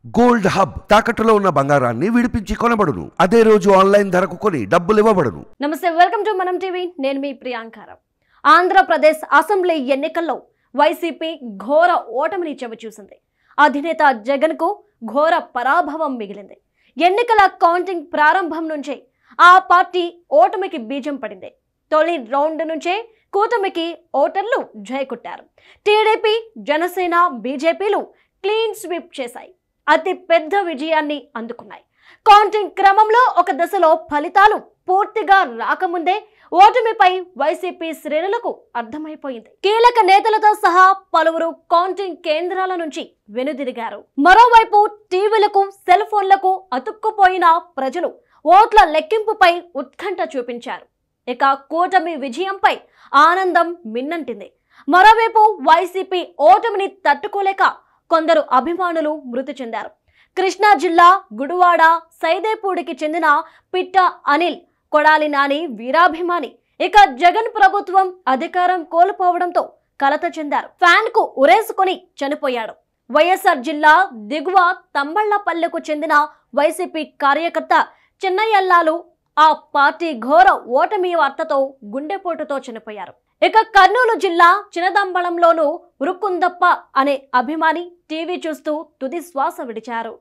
Gold hub తాకట్టులో ఉన్న బంగారాన్ని విడిపించి కొనబడును. అదే రోజు ఆన్లైన్ ధరకు కొని డబ్బులు ఇవ్వబడును. నమస్తే, వెల్కమ్ టు మనం టీవీ. నేను మీ ప్రియాంకారం. ఆంధ్రప్రదేశ్ అసెంబ్లీ ఎన్నికల్లో వైసీపీ ఘోర ఓటమిని చవిచూసింది. అధినేత జగన్ కు ఘోర పరాభవం మిగిలింది. ఎన్నికల కౌంటింగ్ ప్రారంభం నుంచే ఆ పార్టీ ఓటమికి బీజం పడింది. తొలి రౌండ్ నుంచే కూటమికి ఓటర్లు జయకొట్టారు. టీడీపీ, జనసేన, బీజేపీలు క్లీన్ స్వీప్ చేశాయి. అతి పెద్ద విజయాన్ని అందుకున్నాయి. కౌంటింగ్ క్రమంలో ఒక దశలో ఫలితాలు పూర్తిగా రాకముందే ఓటమిపై వైసీపీ శ్రేణులకు అర్థమైపోయింది. కీలక నేతలతో సహా పలువురు కౌంటింగ్ కేంద్రాల నుంచి వెనుదిరిగారు. మరోవైపు టీవీలకు, సెల్ ఫోన్లకు అతుక్కుపోయిన ప్రజలు ఓట్ల లెక్కింపుపై ఉత్కంఠ చూపించారు. ఇక కూటమి విజయంపై ఆనందం మిన్నంటింది. మరోవైపు వైసీపీ ఓటమిని తట్టుకోలేక కొందరు అభిమానులు మృతి చెందారు. కృష్ణా జిల్లా గుడివాడ సైదేపూడికి చెందిన పిట్ట అనిల్, కొడాలి నాని వీరాభిమాని ఇక జగన్ ప్రభుత్వం అధికారం కోల్పోవడంతో కలత చెందారు. ఫ్యాన్ కు ఉరేసుకొని చనిపోయాడు. వైఎస్ఆర్ జిల్లా దిగువ తంబళ్లపల్లెకు చెందిన వైసీపీ కార్యకర్త చిన్నయల్లాలు ఆ పార్టీ ఘోర ఓటమి వార్తతో గుండెపోటుతో చనిపోయారు. ఇక కర్నూలు జిల్లా చినదంబళంలోనూ ఉరుకుందప్ప అనే అభిమాని టీవీ చూస్తూ తుది శ్వాస విడిచారు.